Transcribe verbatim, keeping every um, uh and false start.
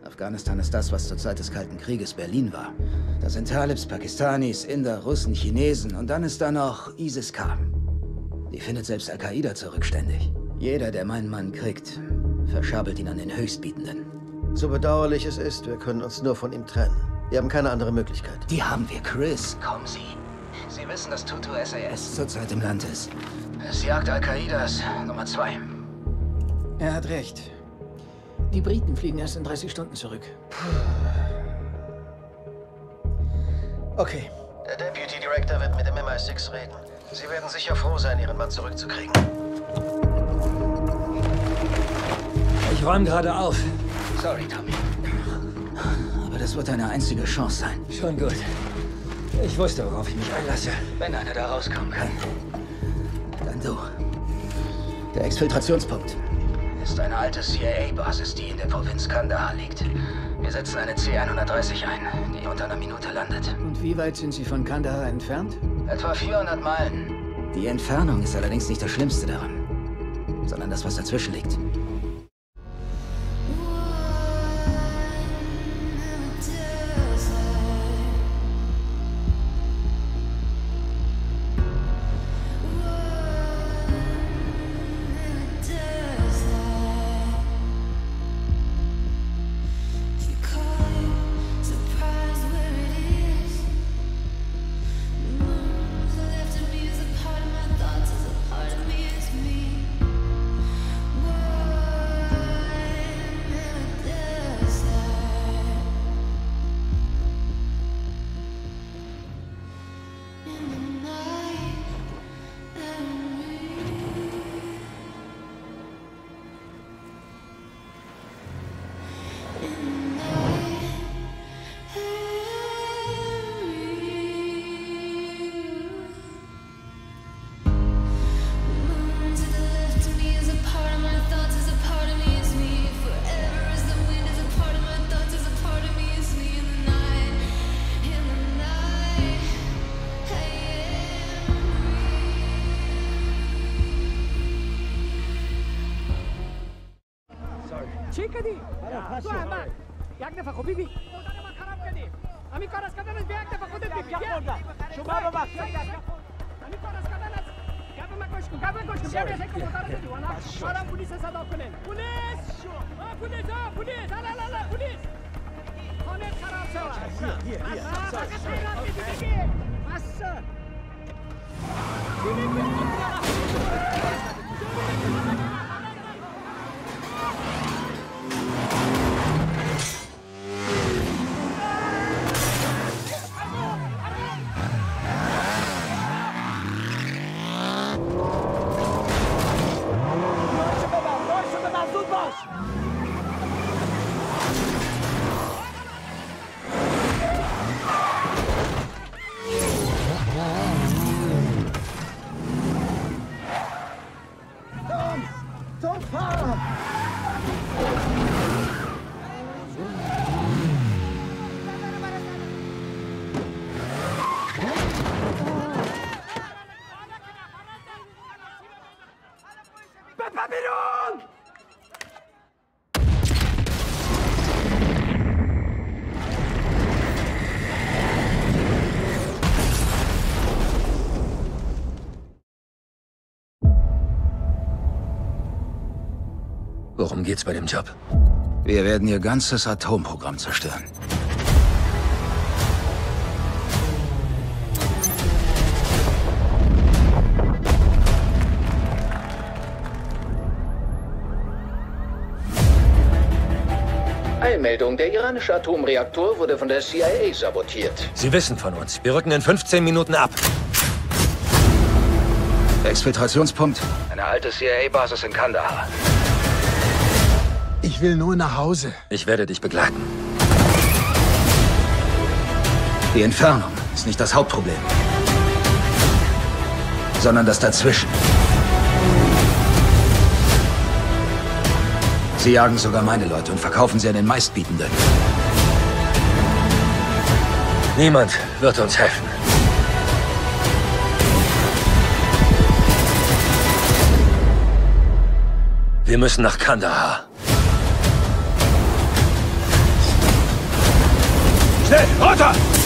Afghanistan ist das, was zur Zeit des Kalten Krieges Berlin war. Da sind Talibs, Pakistanis, Inder, Russen, Chinesen und dann ist da noch ISIS-K. Die findet selbst Al-Qaida zurückständig. Jeder, der meinen Mann kriegt, verschabelt ihn an den Höchstbietenden. So bedauerlich es ist, wir können uns nur von ihm trennen. Wir haben keine andere Möglichkeit. Die haben wir, Chris. Kommen Sie. Sie wissen, dass Tutu S A S zurzeit im Land ist. Es jagt Al-Qaidas Nummer zwei. Er hat recht. Die Briten fliegen erst in dreißig Stunden zurück. Okay. Der Deputy Director wird mit dem M I sechs reden. Sie werden sicher froh sein, Ihren Mann zurückzukriegen. Ich räume gerade auf. Sorry, Tommy. Aber das wird deine einzige Chance sein. Schon gut. Ich wusste, worauf ich mich einlasse. Wenn einer da rauskommen kann, dann du. Der Exfiltrationspunkt ist eine alte C I A-Basis, die in der Provinz Kandahar liegt. Wir setzen eine C hundertdreißig ein, die unter einer Minute landet. Und wie weit sind Sie von Kandahar entfernt? Etwa vierhundert Meilen. Die Entfernung ist allerdings nicht das Schlimmste daran, sondern das, was dazwischen liegt. ठीक है दी तो आमा याक दफा को बीबी खराब कर दी আমি করস কাদানে ব্যাগ দফা কো দিবি শুভা বাবা আমি করস কাদানে গাবে মা কোশ গাবে কোশ ব্যাগ সে কো তার দিও না সারা পুলিশ সাদা করেন পুলিশ ও পুলিশ ও পুলিশ লা লা লা পুলিশ অনেক খারাপ সব হিয়ার হিয়ার আচ্ছা Worum geht's bei dem Job? Wir werden ihr ganzes Atomprogramm zerstören. Eilmeldung, der iranische Atomreaktor wurde von der C I A sabotiert. Sie wissen von uns. Wir rücken in fünfzehn Minuten ab. Der Exfiltrationspunkt? Eine alte C I A-Basis in Kandahar. Ich will nur nach Hause. Ich werde dich begleiten. Die Entfernung ist nicht das Hauptproblem, sondern das Dazwischen. Sie jagen sogar meine Leute und verkaufen sie an den Meistbietenden. Niemand wird uns helfen. Wir müssen nach Kandahar. Schnell, runter!